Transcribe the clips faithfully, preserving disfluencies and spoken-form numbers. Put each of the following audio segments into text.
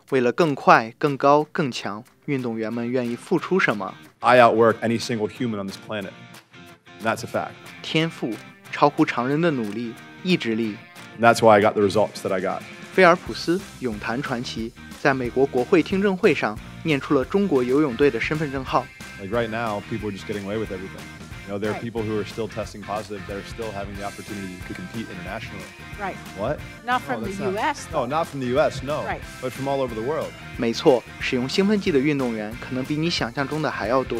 为了更快、更高、更强，运动员们愿意付出什么？ I outwork any single human on this planet. And that's a fact. 天赋，超乎常人的努力、意志力。 And that's why I got the results that I got. 菲尔普斯，泳坛传奇，在美国国会听证会上念出了中国游泳队的身份证号。 Like right now, people are just getting away with everything. You know, there are people who are still testing positive that are still having the opportunity to compete internationally. Right. What? Not from No, the that's not- U S. No, not from the U S, no. Right. But from all over the world. 没错，使用兴奋剂的运动员可能比你想象中的还要多。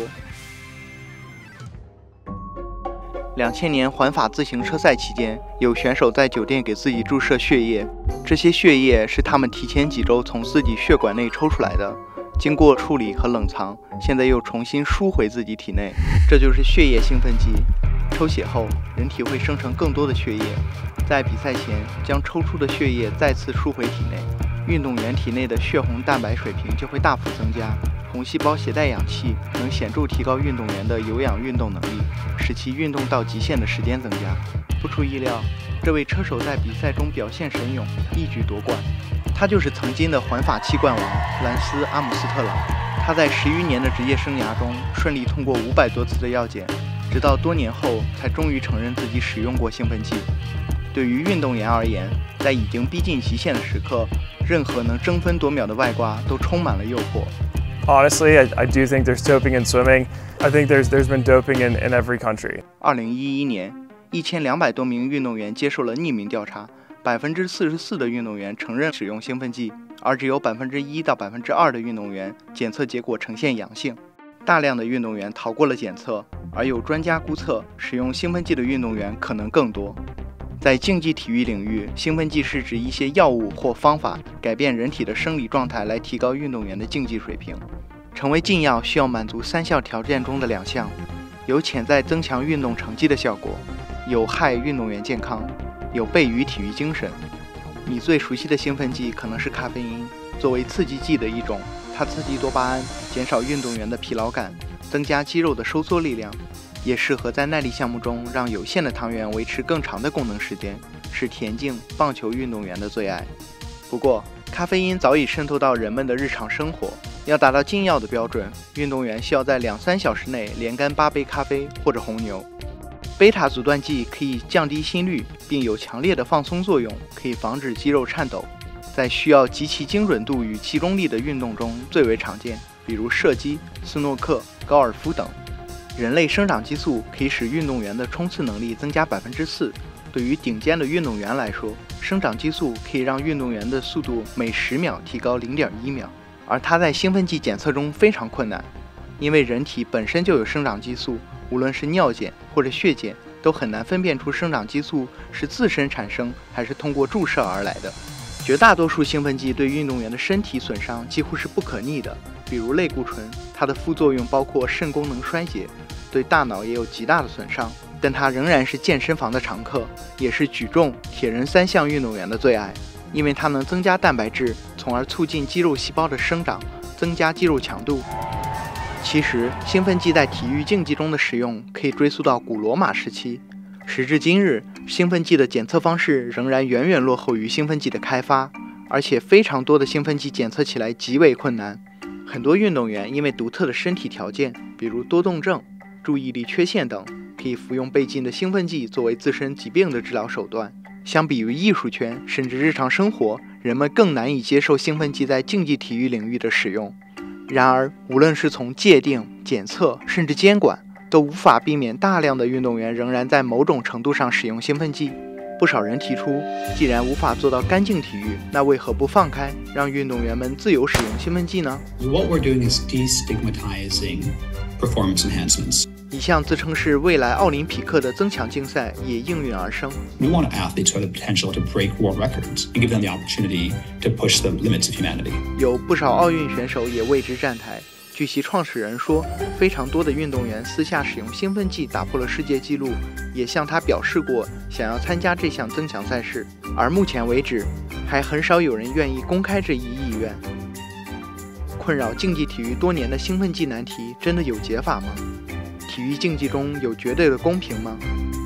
两千年环法自行车赛期间，有选手在酒店给自己注射血液，这些血液是他们提前几周从自己血管内抽出来的，经过处理和冷藏，现在又重新输回自己体内，这就是血液兴奋剂。抽血后，人体会生成更多的血液，在比赛前将抽出的血液再次输回体内，运动员体内的血红蛋白水平就会大幅增加。红细胞携带氧气能显著提高运动员的有氧运动能力，使其运动到极限的时间增加。不出意料，这位车手在比赛中表现神勇，一举夺冠。他就是曾经的环法七冠王兰斯·阿姆斯特朗。他在十余年的职业生涯中顺利通过五百多次的药检，直到多年后才终于承认自己使用过兴奋剂。对于运动员而言，在已经逼近极限的时刻，任何能争分夺秒的外挂都充满了诱惑。 Honestly, I, I do think there's doping in swimming. I think there's there's been doping in, in every country. 二零一一年，一千两百多名运动员接受了匿名调查，百分之四十四的运动员承认使用兴奋剂，而只有百分之一到百分之二的运动员检测结果呈现阳性。大量的运动员逃过了检测，而有专家估测，使用兴奋剂的运动员可能更多。在竞技体育领域，兴奋剂是指一些药物或方法改变人体的生理状态，来提高运动员的竞技水平。成为禁药需要满足三项条件中的两项，有潜在增强运动成绩的效果，有害运动员健康，有悖于体育精神。你最熟悉的兴奋剂可能是咖啡因，作为刺激剂的一种，它刺激多巴胺，减少运动员的疲劳感，增加肌肉的收缩力量，也适合在耐力项目中让有限的糖原维持更长的功能时间，是田径、棒球运动员的最爱。不过，咖啡因早已渗透到人们的日常生活，要达到禁药的标准，运动员需要在两三小时内连干八杯咖啡或者红牛。贝塔阻断剂可以降低心率，并有强烈的放松作用，可以防止肌肉颤抖。在需要极其精准度与集中力的运动中最为常见，比如射击、斯诺克、高尔夫等。人类生长激素可以使运动员的冲刺能力增加百分之四。对于顶尖的运动员来说，生长激素可以让运动员的速度每十秒提高 零点一秒，而它在兴奋剂检测中非常困难，因为人体本身就有生长激素，无论是尿检或者血检，都很难分辨出生长激素是自身产生还是通过注射而来的。绝大多数兴奋剂对运动员的身体损伤几乎是不可逆的，比如类固醇，它的副作用包括肾功能衰竭，对大脑也有极大的损伤，但它仍然是健身房的常客，也是举重、铁人三项运动员的最爱，因为它能增加蛋白质，从而促进肌肉细胞的生长，增加肌肉强度。其实，兴奋剂在体育竞技中的使用可以追溯到古罗马时期。时至今日，兴奋剂的检测方式仍然远远落后于兴奋剂的开发，而且非常多的兴奋剂检测起来极为困难。很多运动员因为独特的身体条件，比如多动症、注意力缺陷等，可以服用倍进的兴奋剂作为自身疾病的治疗手段。相比于艺术圈甚至日常生活，人们更难以接受兴奋剂在竞技体育领域的使用。然而，无论是从界定、检测甚至监管，都无法避免大量的运动员仍然在某种程度上使用兴奋剂。不少人提出，既然无法做到干净体育，那为何不放开，让运动员们自由使用兴奋剂呢？ What we're doing is destigmatizing performance enhancements. 一项自称是未来奥林匹克的增强竞赛也应运而生。 We want athletes who have the potential to break world records and give them the opportunity to push the limits of humanity. 有不少奥运选手也为之站台。据其创始人说，非常多的运动员私下使用兴奋剂打破了世界纪录，也向他表示过想要参加这项增强赛事。而目前为止，还很少有人愿意公开这一意愿。困扰竞技体育多年的兴奋剂难题，真的有解法吗？体育竞技中有绝对的公平吗？